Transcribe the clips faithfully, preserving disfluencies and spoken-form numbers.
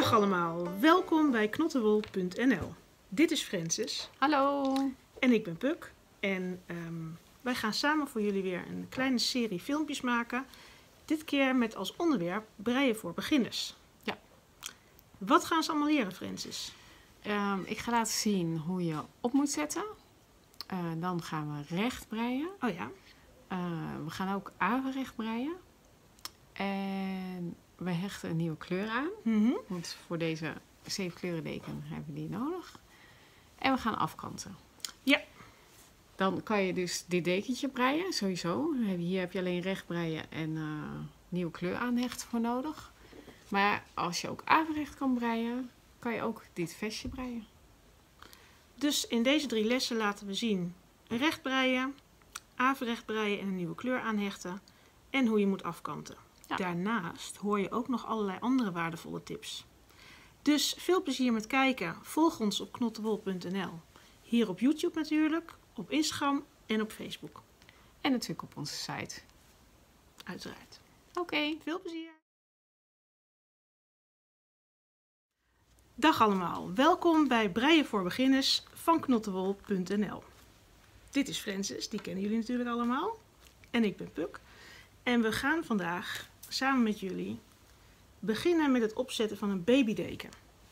Dag allemaal, welkom bij knottenwol punt n l. Dit is Francis. Hallo. En ik ben Puk. En um, wij gaan samen voor jullie weer een kleine serie filmpjes maken. Dit keer met als onderwerp breien voor beginners. Ja. Wat gaan ze allemaal leren, Francis? Um, ik ga laten zien hoe je op moet zetten. Uh, dan gaan we recht breien. Oh ja. Uh, we gaan ook averecht breien. En we hechten een nieuwe kleur aan. Mm-hmm. Want voor deze zeven kleuren deken hebben we die nodig. En we gaan afkanten. Ja. Dan kan je dus dit dekentje breien, sowieso. Hier heb je alleen recht breien en uh, nieuwe kleur aanhechten voor nodig. Maar als je ook averecht kan breien, kan je ook dit vestje breien. Dus in deze drie lessen laten we zien recht breien, averecht breien en een nieuwe kleur aanhechten. En hoe je moet afkanten. Ja. Daarnaast hoor je ook nog allerlei andere waardevolle tips. Dus veel plezier met kijken. Volg ons op knottenwol punt n l. Hier op YouTube natuurlijk, op Instagram en op Facebook. En natuurlijk op onze site. Uiteraard. Oké, okay. Veel plezier. Dag allemaal, welkom bij Breien voor Beginners van knottenwol punt n l. Dit is Francis, die kennen jullie natuurlijk allemaal. En ik ben Puk. En we gaan vandaag samen met jullie beginnen met het opzetten van een babydeken.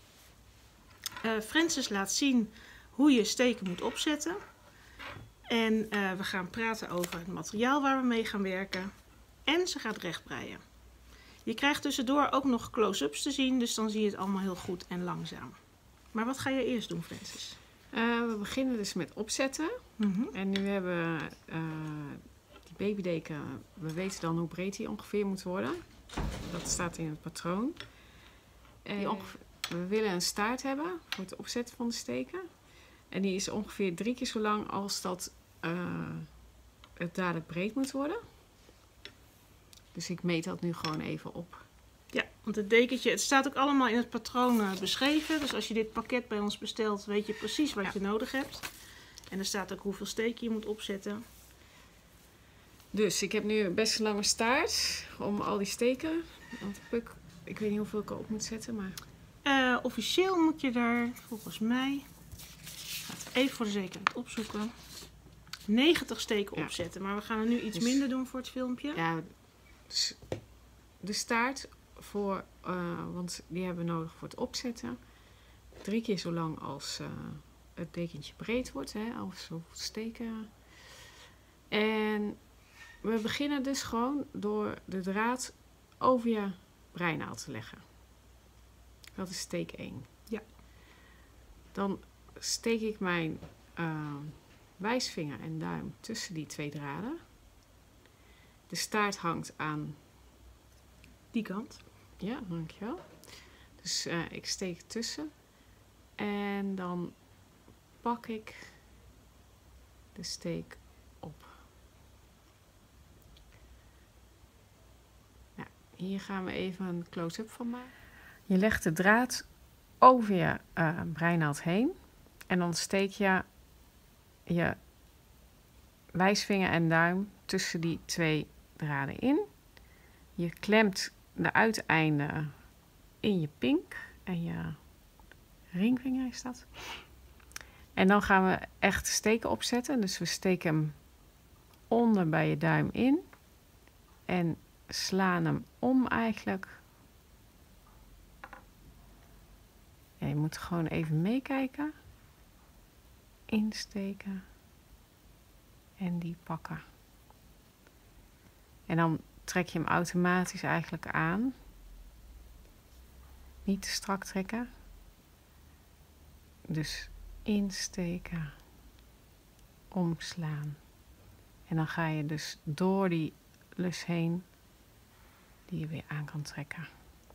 Uh, Francis laat zien hoe je steken moet opzetten. En uh, we gaan praten over het materiaal waar we mee gaan werken. En ze gaat recht breien. Je krijgt tussendoor ook nog close-ups te zien, dus dan zie je het allemaal heel goed en langzaam. Maar wat ga je eerst doen, Francis? Uh, we beginnen dus met opzetten. Mm-hmm. En nu hebben we uh, die babydeken, we weten dan hoe breed die ongeveer moet worden. Dat staat in het patroon. En ongeveer, we willen een staart hebben voor het opzetten van de steken. En die is ongeveer drie keer zo lang als dat uh, het dadelijk breed moet worden. Dus ik meet dat nu gewoon even op. Ja, want het dekentje, het staat ook allemaal in het patroon uh, beschreven. Dus als je dit pakket bij ons bestelt, weet je precies wat ja. je nodig hebt. En er staat ook hoeveel steken je moet opzetten. Dus ik heb nu een best een lange staart om al die steken. Want Puk, ik weet niet hoeveel ik erop moet zetten, maar... Uh, officieel moet je er, volgens mij, even voor de zekerheid opzoeken, negentig steken ja. opzetten. Maar we gaan er nu iets dus, minder doen voor het filmpje. Ja, dus de staart, voor, uh, want die hebben we nodig voor het opzetten. Drie keer zo lang als uh, het dekentje breed wordt, hè, als zoveel steken. En we beginnen dus gewoon door de draad over je breinaald te leggen. Dat is steek één. Ja. Dan steek ik mijn uh, wijsvinger en duim tussen die twee draden. De staart hangt aan die kant. Ja, dankjewel. Dus uh, ik steek tussen. En dan pak ik de steek op. Nou, hier gaan we even een close-up van maken. Je legt de draad over je uh, breinaald heen. En dan steek je je wijsvinger en duim tussen die twee draden in. Je klemt de uiteinden in je pink en je ringvinger is dat. En dan gaan we echt steken opzetten. Dus we steken hem onder bij je duim in. En slaan hem om eigenlijk. Ja, je moet gewoon even meekijken. Insteken. En die pakken. En dan trek je hem automatisch eigenlijk aan. Niet te strak trekken. Dus insteken. Omslaan. En dan ga je dus door die lus heen. Die je weer aan kan trekken.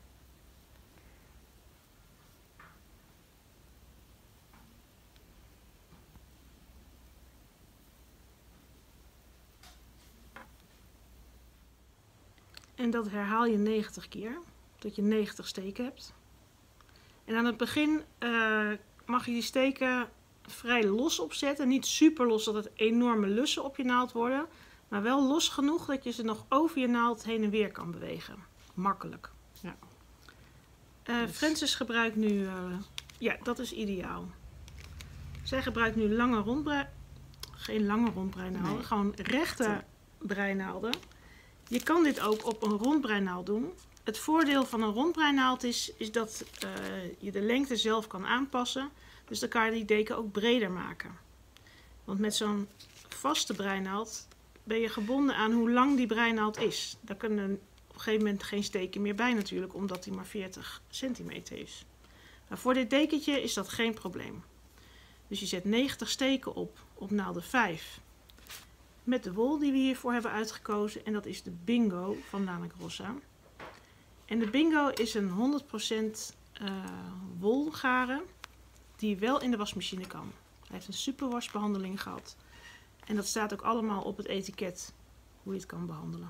En dat herhaal je negentig keer, tot je negentig steken hebt. En aan het begin uh, mag je die steken vrij los opzetten. Niet super los dat het enorme lussen op je naald worden. Maar wel los genoeg dat je ze nog over je naald heen en weer kan bewegen. Makkelijk. Ja. Uh, Dus- Frances gebruikt nu... Uh, ja, dat is ideaal. Zij gebruikt nu lange rondbrei... Geen lange rondbreinaalden, Nee. gewoon rechte breinaalden. Je kan dit ook op een rondbreinaald doen. Het voordeel van een rondbreinaald is, is dat uh, je de lengte zelf kan aanpassen. Dus dan kan je die deken ook breder maken. Want met zo'n vaste breinaald ben je gebonden aan hoe lang die breinaald is. Daar kunnen op een gegeven moment geen steken meer bij natuurlijk, omdat die maar veertig centimeter is. Maar voor dit dekentje is dat geen probleem. Dus je zet negentig steken op, op naalden vijf. Met de wol die we hiervoor hebben uitgekozen. En dat is de Bingo van Lanek Rossa. En de Bingo is een honderd procent uh, wolgaren die wel in de wasmachine kan. Hij heeft een superwasbehandeling gehad. En dat staat ook allemaal op het etiket hoe je het kan behandelen.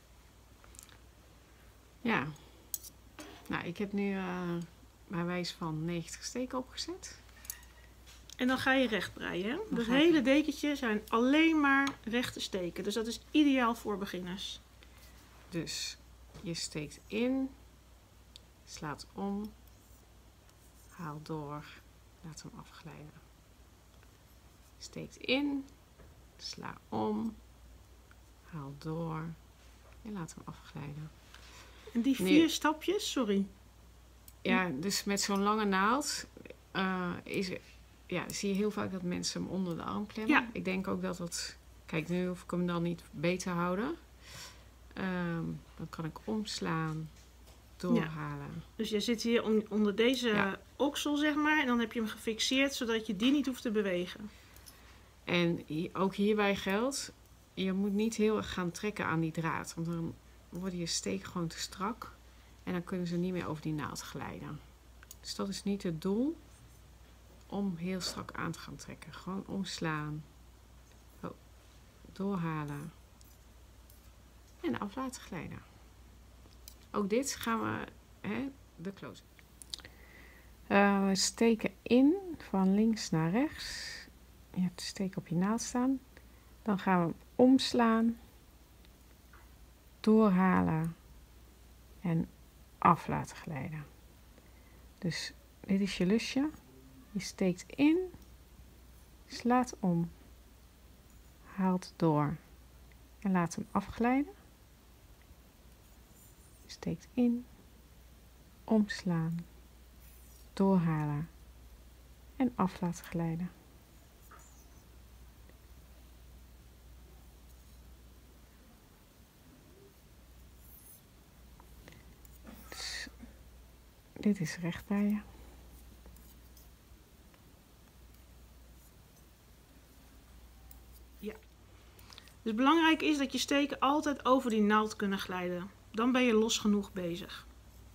Ja. Nou, ik heb nu uh, bij wijze van negentig steken opgezet. En dan ga je recht breien. Hè? Dan Het ga ik- hele dekentje zijn alleen maar rechte steken. Dus dat is ideaal voor beginners. Dus je steekt in, slaat om, haal door, laat hem afglijden. Steekt in, sla om, haal door en laat hem afglijden. En die Nu- vier stapjes, sorry. Ja, dus met zo'n lange naald uh, is, ja, zie je heel vaak dat mensen hem onder de arm klemmen. Ja. Ik denk ook dat dat... Kijk, nu hoef ik hem dan niet beter houden. Um, dan kan ik omslaan, doorhalen. Dus je zit hier on- onder deze Ja. oksel, zeg maar. En dan heb je hem gefixeerd, zodat je die niet hoeft te bewegen. En hi- ook hierbij geldt, je moet niet heel erg gaan trekken aan die draad. Want dan worden je steken gewoon te strak. En dan kunnen ze niet meer over die naald glijden. Dus dat is niet het doel om heel strak aan te gaan trekken. Gewoon omslaan. Oh, doorhalen. En af laten glijden. Ook dit gaan we, hè, de close. Uh, we steken in van links naar rechts. Je hebt de steek op je naald staan. Dan gaan we hem omslaan. Doorhalen. En af laten glijden. Dus dit is je lusje. Je steekt in. Slaat om. Haalt door. En laat hem afglijden. Steekt in. Omslaan. Doorhalen. En af laten glijden. Dus dit is recht bij je. Dus belangrijk is dat je steken altijd over die naald kunnen glijden. Dan ben je los genoeg bezig.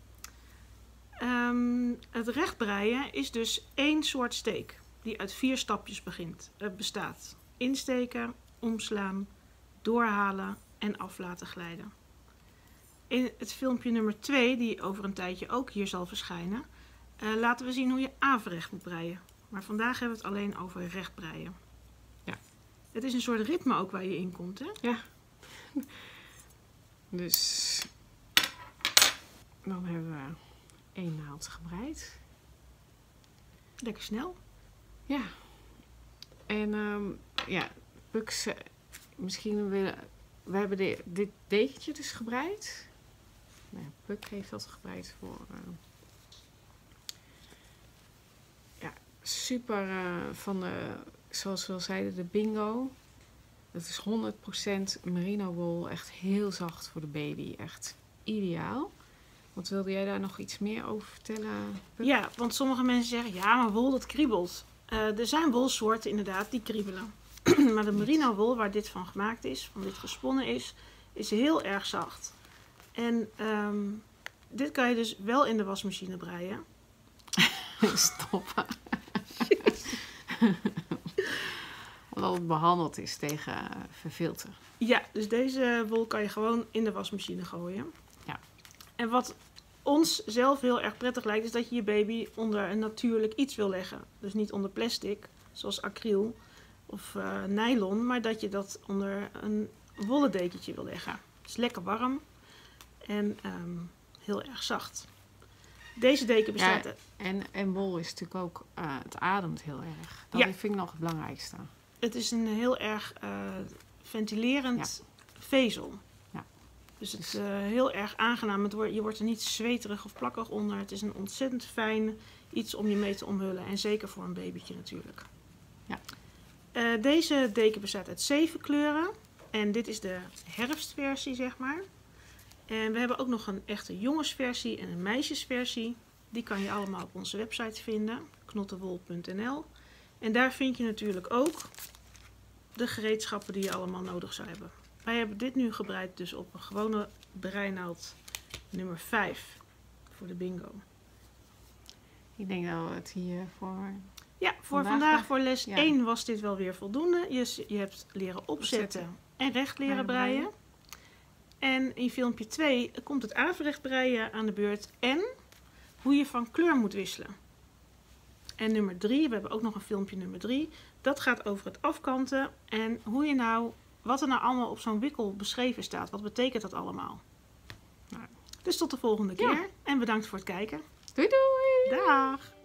Um, het rechtbreien is dus één soort steek. Die uit vier stapjes begint, uh, bestaat. Insteken, omslaan, doorhalen en af laten glijden. In het filmpje nummer twee, die over een tijdje ook hier zal verschijnen, uh, laten we zien hoe je averecht moet breien. Maar vandaag hebben we het alleen over rechtbreien. Ja. Het is een soort ritme ook waar je in komt, hè? Ja. Dus dan hebben we één naald gebreid. Lekker snel. Ja. En um, ja, Puks, uh, misschien willen... We hebben de, dit dekentje dus gebreid. Nou ja, Puk heeft dat gebreid voor... Uh, ja, super uh, van de... Zoals we al zeiden, de Bingo. Dat is honderd procent merino wol. Echt heel zacht voor de baby. Echt ideaal. Wat wilde jij daar nog iets meer over vertellen, Puk? Ja, want sommige mensen zeggen, ja, maar wol dat kriebelt. Uh, er zijn wolsoorten inderdaad die kriebelen. Maar de merino wol waar dit van gemaakt is, van dit gesponnen is, is heel erg zacht. En um, dit kan je dus wel in de wasmachine breien. Stoppen. Omdat het behandeld is tegen uh, verfilter. Ja, dus deze wol kan je gewoon in de wasmachine gooien. Ja. En wat ons zelf heel erg prettig lijkt, is dat je je baby onder een natuurlijk iets wil leggen. Dus niet onder plastic, zoals acryl of uh, nylon, maar dat je dat onder een wollen dekentje wil leggen. Het is lekker warm en um, heel erg zacht. Deze deken bestaat... Ja, en, en wol is natuurlijk ook... Uh, het ademt heel erg. Dat Ja. vind ik nog het belangrijkste. Het is een heel erg uh, ventilerend ja. vezel. Ja. Dus het is uh, heel erg aangenaam. Het wordt, je wordt er niet zweterig of plakkerig onder. Het is een ontzettend fijn iets om je mee te omhullen. En zeker voor een babytje natuurlijk. Ja. Uh, deze deken bestaat uit zeven kleuren. En dit is de herfstversie, zeg maar. En we hebben ook nog een echte jongensversie en een meisjesversie. Die kan je allemaal op onze website vinden. knottewol punt n l. En daar vind je natuurlijk ook de gereedschappen die je allemaal nodig zou hebben. Wij hebben dit nu gebreid dus op een gewone breinaald nummer vijf voor de bingo. Ik denk dat we het hier voor... Ja, voor vandaag, vandaag voor les ja. één was dit wel weer voldoende. Je, je hebt leren opzetten, opzetten. en recht leren breien. breien. En in filmpje twee komt het averecht breien aan de beurt en hoe je van kleur moet wisselen. En nummer drie, we hebben ook nog een filmpje nummer drie. Dat gaat over het afkanten en hoe je nou, wat er nou allemaal op zo'n wikkel beschreven staat. Wat betekent dat allemaal? Nou, dus tot de volgende keer ja. en bedankt voor het kijken. Doei doei! Dag!